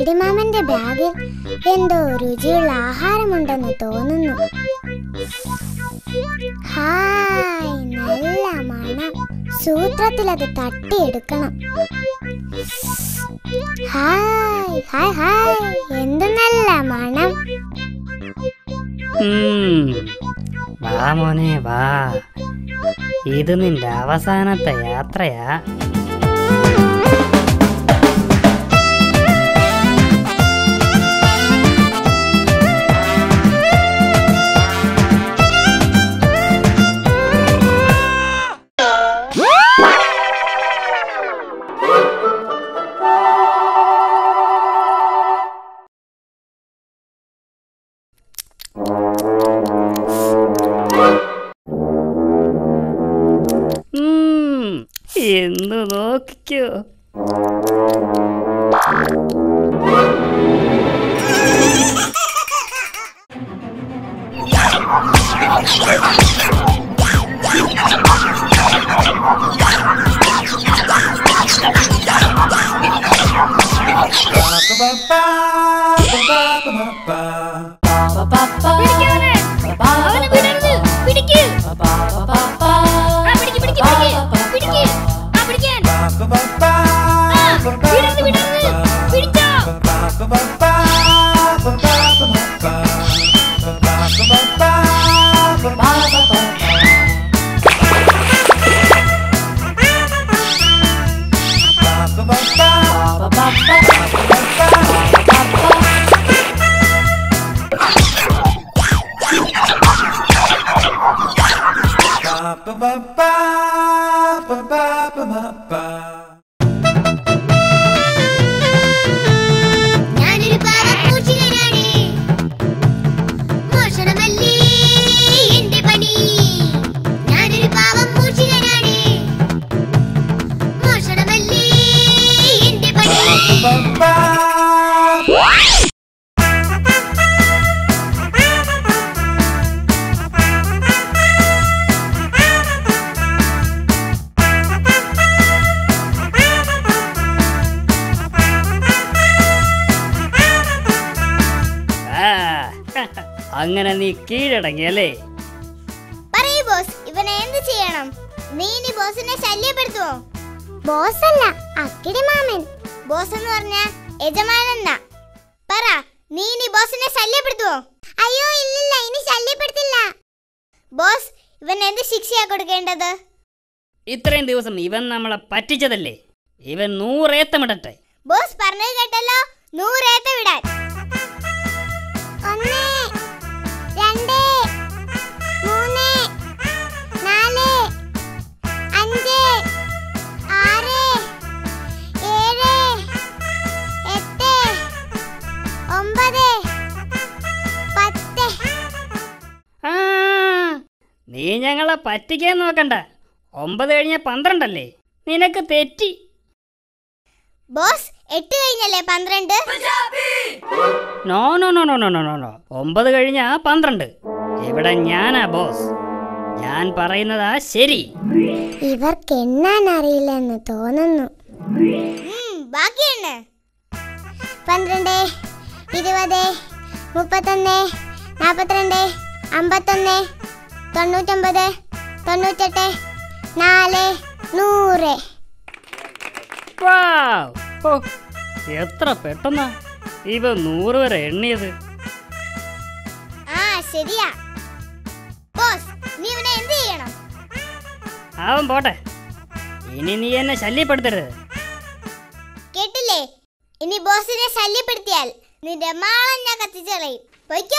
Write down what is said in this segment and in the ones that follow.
അക്കിടിമാമന്റെ ബാഗിൽ എന്തോ രുചിയുള്ള ആഹാരമുണ്ടെന്ന് തോന്നുന്നു. ഹായ്, നല്ല മണം. സൂത്രത്തിൽ അത് തട്ടിയെടുക്കണം. ഹായ് ഹായ് ഹായ്, എന്ത് നല്ല മണം. വാ മോനെ വാ, ഇത് നിന്റെ അവസാനത്തെ യാത്രയാ. എന്ന് നോക്കിക്കോ. അങ്ങനെ നീ കീഴടങ്ങിയല്ലേ? പറയൂ ബോസ്, ഇവനെ എന്ത് ചെയ്യണം? നീ ഇനി ബോസിനെ ശല്യപ്പെടുത്തുവോ? ബോസല്ല, അക്കിടിമാമൻ. ബോസ് എന്ന് പറഞ്ഞ യജമാനെന്നാ. പറ, നീ ഇനി ബോസിനെ ശല്യപ്പെടുത്തുവോ? അയ്യോ ഇല്ലില്ല, ഇനി ശല്യപ്പെടുത്തില്ല. ബോസ്, ഇവൻ എന്ത് ശിക്ഷയാ കൊടുക്കേണ്ടത്? ഇത്രയും ദിവസം ഇവൻ നമ്മളെ പറ്റിച്ചതല്ലേ, ഇവൻ 100 ഏത്തമിടട്ടെ. ബോസ് പറഞ്ഞത് കേട്ടല്ലോ, 100 ഏത്ത വിടാൻ. 1 2 3 4 5 6 7 8 9 10. നീ ഞങ്ങളെ പറ്റിക്കാൻ നോക്കണ്ട. 9 കഴിഞ്ഞ 12 അല്ലേ? നിനക്ക് തെറ്റി. ബോസ്, 8 കഴിഞ്ഞല്ലേ 12? No no no no no no no 9 കഴിഞ്ഞ 12. ഇവിടെ ഞാനാ ബോസ്, ഞാൻ പറയുന്നതാ ശരി. ഇവർക്ക് എണ്ണാൻ അറിയില്ലെന്ന് തോന്നുന്നു. ബാക്കി എണ്ണ. 12 20 31 42 51 99 98 4 100. എത്ര പെട്ടെന്നാ ഇവ 100 വരെ എണ്ണിയത്. ശരിയാ. ബോസ്, നീ ഇവനെ എന്ത് ചെയ്യണം? അവൻ പോട്ടെ, ഇനി നീ എന്നെ ശല്യപ്പെടുത്തരുത്. കേട്ടില്ലേ? ഇനി ബോസിനെ ശല്യപ്പെടുത്തിയാൽ നിന്റെ മാളം ഞാൻ കത്തിച്ചളയും. പോയിക്കോ.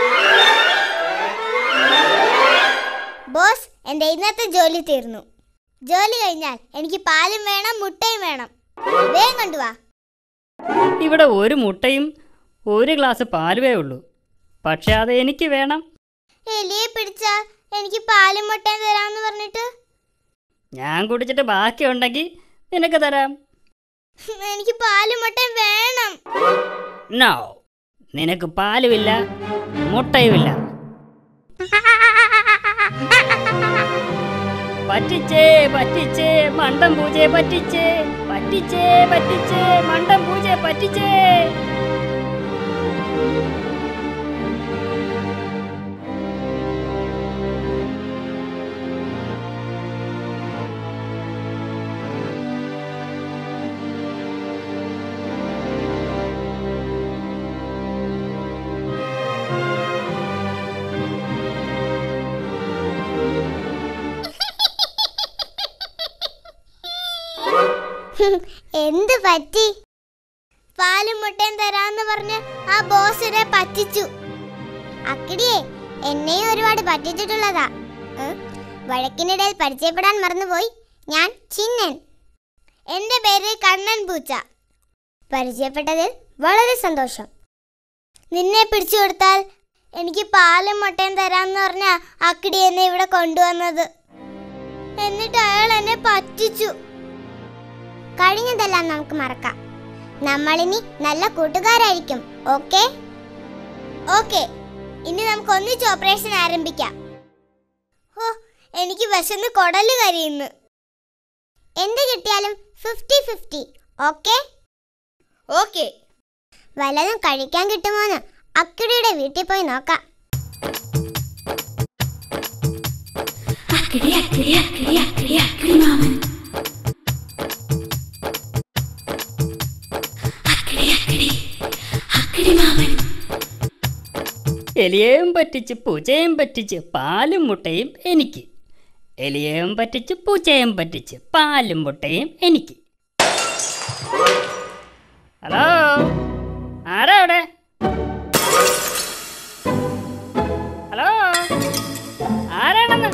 ബോസ്, എന്റെ ഇന്നത്തെ ജോലി തീർന്നു. ജോലി കഴിഞ്ഞാൽ എനിക്ക് പാലും വേണം, മുട്ടയും വേണം. വേഗം കൊണ്ടുവാ. ഇവിടെ 1 മുട്ടയും 1 ഗ്ലാസ് പാലുവേ ഉള്ളൂ. പക്ഷെ അത് എനിക്ക് വേണം. എലിയെ പിടിച്ചാ എനിക്ക് പാലും മുട്ടയും തരാമെന്ന് പറഞ്ഞിട്ട്. ഞാൻ കുടിച്ചിട്ട് ബാക്കിയുണ്ടെങ്കിൽ നിനക്ക് തരാം. എനിക്ക് പാലും മുട്ടയും വേണം. നോ, നിനക്ക് പാലുമില്ല, മുട്ടയുമില്ല. പറ്റിച്ചേ പറ്റിച്ചേ മണ്ടം പൂജയെ പറ്റിച്ചേ, പറ്റിച്ചേ പറ്റിച്ചേ മണ്ടം പൂജയെ പറ്റിച്ചേ. എന്ത് പറ്റി? പാലും മുട്ടയും തരാന്ന് പറഞ്ഞ് ആ ബോസിനെ പറ്റിച്ചു. അക്കിടിയെ എന്നെയും ഒരുപാട് പറ്റിച്ചിട്ടുള്ളതാ. വഴക്കിനിടയിൽ പരിചയപ്പെടാൻ മറന്നുപോയി. ഞാൻ ചിന്നൻ. എന്റെ പേര് കണ്ണൻ പൂച്ച. പരിചയപ്പെട്ടതിൽ വളരെ സന്തോഷം. നിന്നെ പിടിച്ചു കൊടുത്താൽ എനിക്ക് പാലും മുട്ടയും തരാന്ന് പറഞ്ഞ അക്കിടി എന്നെ ഇവിടെ കൊണ്ടുവന്നത്. എന്നിട്ട് അയാൾ എന്നെ പറ്റിച്ചു. കഴിഞ്ഞതെല്ലാം നമുക്ക് മറക്കാം. നമ്മളിനി നല്ല കൂട്ടുകാരായിരിക്കും. ഓക്കേ? ഓക്കേ. ഇനി നമുക്ക് ഒന്നിച്ച് ഓപ്പറേഷൻ ആരംഭിക്കാം. ഓ, എനിക്ക് വിശന്ന് കൊടല് കരിയുന്നു. എന്ത് കിട്ടിയാലും 50-50. ഓക്കേ? ഓക്കേ. വല്ലതും കഴിക്കാൻ കിട്ടുമോന്ന് അക്കിടിയുടെ വീട്ടിൽ പോയി നോക്കാം. എലിയേയും പറ്റിച്ച് പൂച്ചയും പറ്റിച്ച് പാലും മുട്ടയും എനിക്ക്. എലിയേയും പറ്റിച്ച് പൂച്ചയും പറ്റിച്ച് പാലും മുട്ടയും എനിക്ക്. ഹലോ, ആരാ അവിടെ? ഹലോ, ആരാണെന്ന്?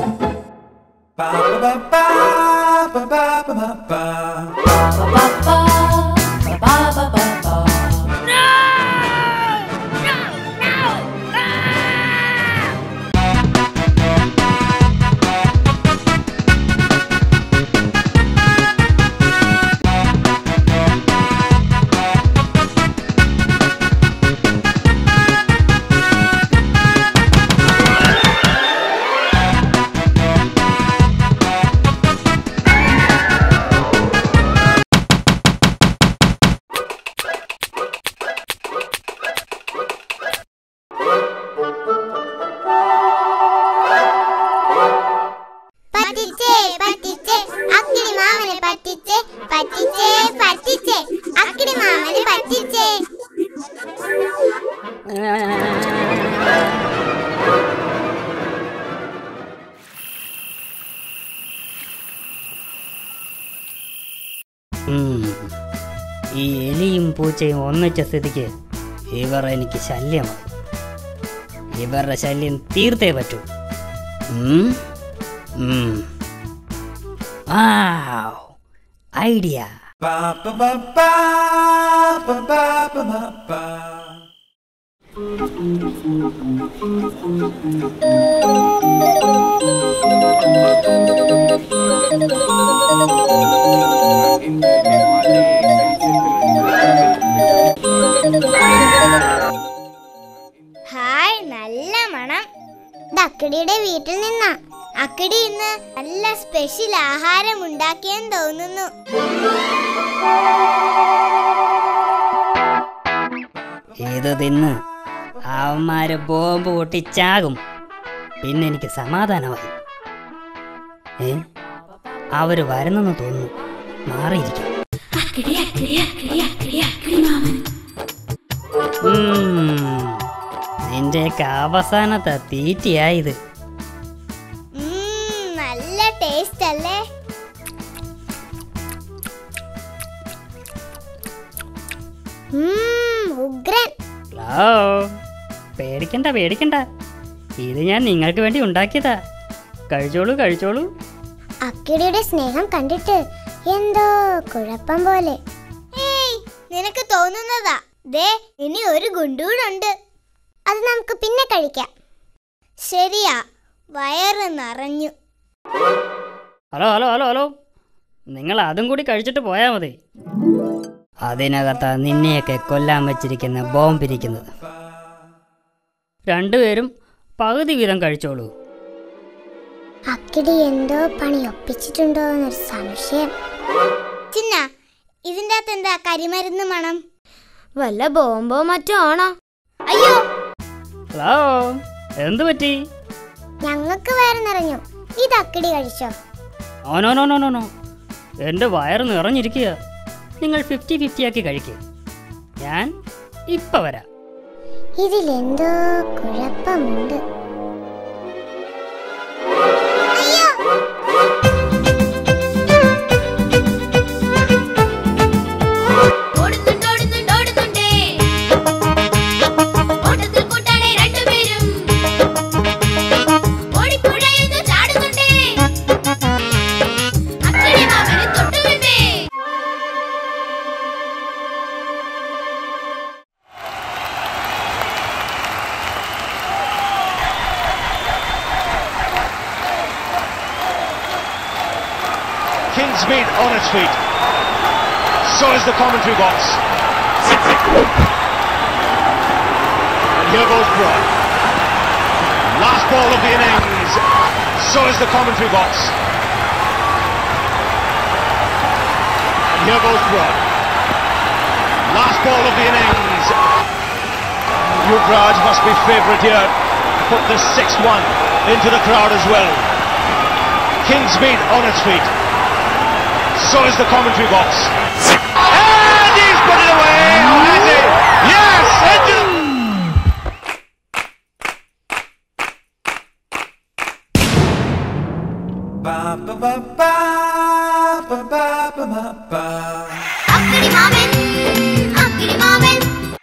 ഈ എലിയും പൂച്ചയും ഒന്നിച്ച സ്ഥിതിക്ക് ഇവർ എനിക്ക് ശല്യമായി. ഇവരുടെ ശല്യം തീർത്തേ പറ്റൂ. ഐഡിയ. ഹായ്, നല്ല മണം. അക്കിടിയുടെ വീട്ടിൽ നിന്നാ. അക്കിടി ഇന്ന് നല്ല സ്പെഷ്യൽ ആഹാരം ഉണ്ടാക്കിയെന്ന് തോന്നുന്നു. ഇത് തിന്ന് അവന്മാര് ബോംബ് പൊട്ടിച്ചാകും. പിന്നെ എനിക്ക് സമാധാനമായി. അവര് വരുന്നെന്ന് തോന്നുന്നു. മാറിയിരിക്കും. നിന്റെയൊക്കെ അവസാനത്തെ തീറ്റിയായത്. നല്ല ടേസ്റ്റ് അല്ലേ? ഉഗ്രൻ. പേടിക്കണ്ട പേടിക്കണ്ട, ഇത് ഞാൻ നിങ്ങൾക്ക് വേണ്ടി ഉണ്ടാക്കിയതാ. കഴിച്ചോളൂ കഴിച്ചോളൂ. അക്കിടിയുടെ സ്നേഹം കണ്ടിട്ട് എന്തോ കുഴപ്പം പോലെ. നിനക്ക് തോന്നുന്നതാ. ദേ, ഇനി ഒരു ഗുണ്ടൂടുണ്ട്. അത് നമുക്ക് പിന്നെ കഴിക്കാം. ശരിയാ, വയറ് നിറഞ്ഞു. ഹലോ ഹലോ ഹലോ ഹലോ, നിങ്ങൾ അതും കൂടി കഴിച്ചിട്ട് പോയാൽ മതി. അതിനകത്താ നിന്നെയൊക്കെ കൊല്ലാൻ വച്ചിരിക്കുന്ന ബോംബിരിക്കുന്നത്. രണ്ടുപേരും പകുതി വീതം കഴിച്ചോളൂ. അക്കിടി എന്തോ പണി ഒപ്പിച്ചിട്ടുണ്ടോ എന്നൊരു സംശയം. ചിന്ന, ഇതിൻ്റെ അകത്ത് എന്താ കരിമരുന്ന് മണം? വല്ല ബോംബോ മറ്റോ ആണോ? അയ്യോ, ഹലോ, എന്തു പറ്റി? ഞങ്ങൾക്ക് വയറ് നിറഞ്ഞു. ഇത് അക്കിടി കഴിച്ചോ? No no no no no no, എൻ്റെ വയറ് നിറഞ്ഞിരിക്കുക. നിങ്ങൾ 50-50 ആക്കി കഴിക്കുക. ഞാൻ ഇപ്പം വരാം. ഇതിലെന്തോ കുഴപ്പമുണ്ട്. Kingsmead on its feet. So is the commentary box. And here goes Broad. Last ball of the innings. So is the commentary box. And here goes Broad. Last ball of the innings. Yuvraj must be favourite here. Put this 6-1 into the crowd as well. Kingsmead on its feet. So is the commentary box. And he's put it away! Oh, has he? Yes! അക്കിടി മാമൻ, അക്കിടി മാമൻ.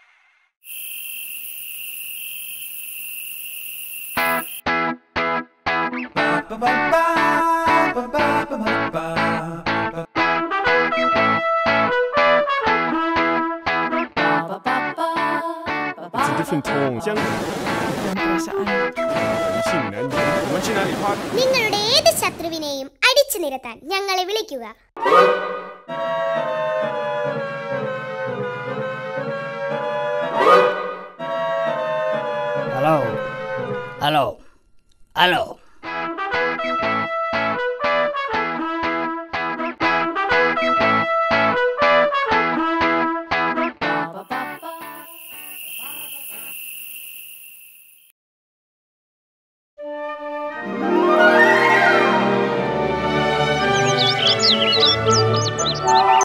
It's a different tone. നിങ്ങളുടെ ഏത് ശത്രുവിനെയും അടിച്ചു നിരത്താൻ ഞങ്ങളെ വിളിക്കുക. Hello hello hello